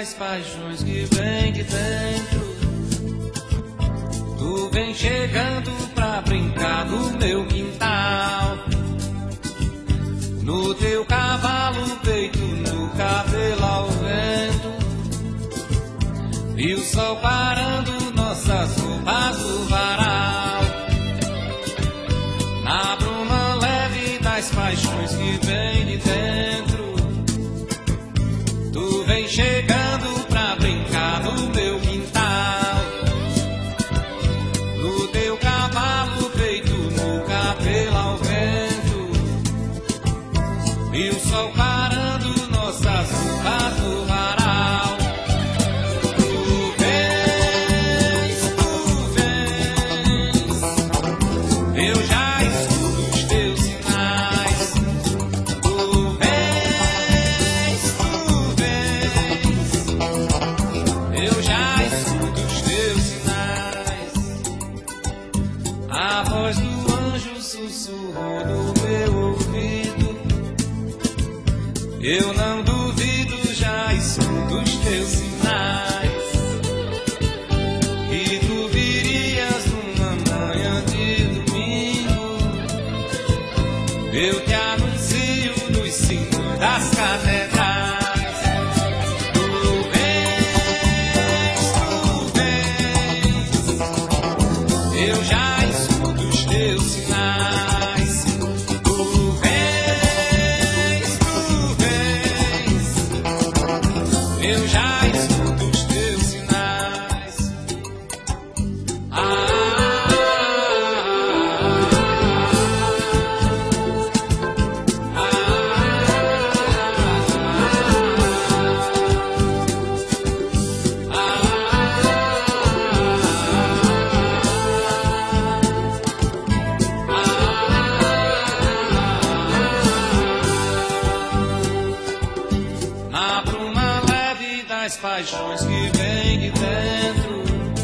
das paixões que vem de dentro. Tu vem chegando pra brincar no meu quintal, no teu cavalo peito, no cabelo ao vento, e o sol parando nossas roupas do varal, na bruma leve das paixões que vem de dentro. Tu vem chegando pra brincar no meu quintal, no teu cavalo peito, no cabelo ao vento, e o sol parando nossas roupas do varal. Tu vens, eu já escuto os teus sinais. Tu vens, eu já escuto os teus sinais. A voz do anjo sussurrou no meu ouvido. Eu não duvido, já escuto os teus sinais. E tu virias numa manhã de domingo. Eu te anuncio nos sinos das catedrais. Tu vens, eu já escuto os teus sinais. Tu vens, eu já escuto os teus sinais. Na bruma leve das paixões que vem de dentro,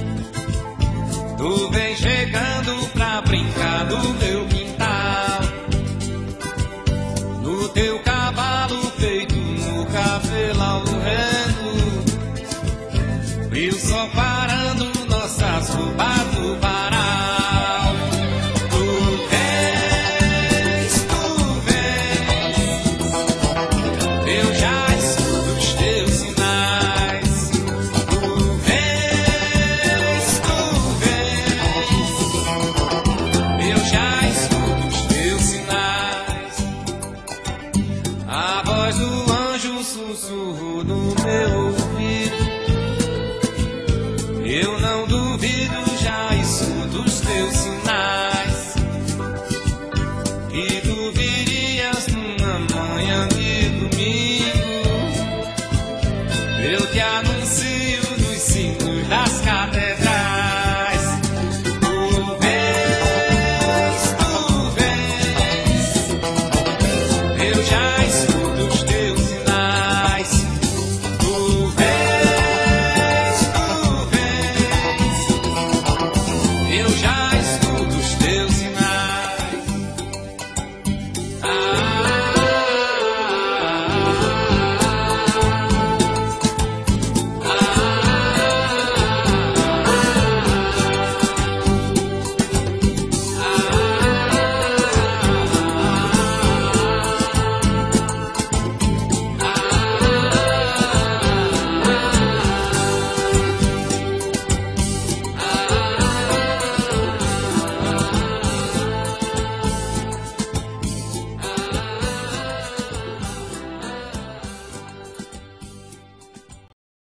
tu vem chegando pra brincar no meu quintal, no teu cavalo peito, no cabelo ao vento, e o sol parando nossas roupas do varal. Tu vens, eu já escuto os teus sinais. Tu vens, eu já escuto os teus sinais. A voz do anjo sussurrou no meu ouvido. Eu não duvido, já escuto os teus sinais.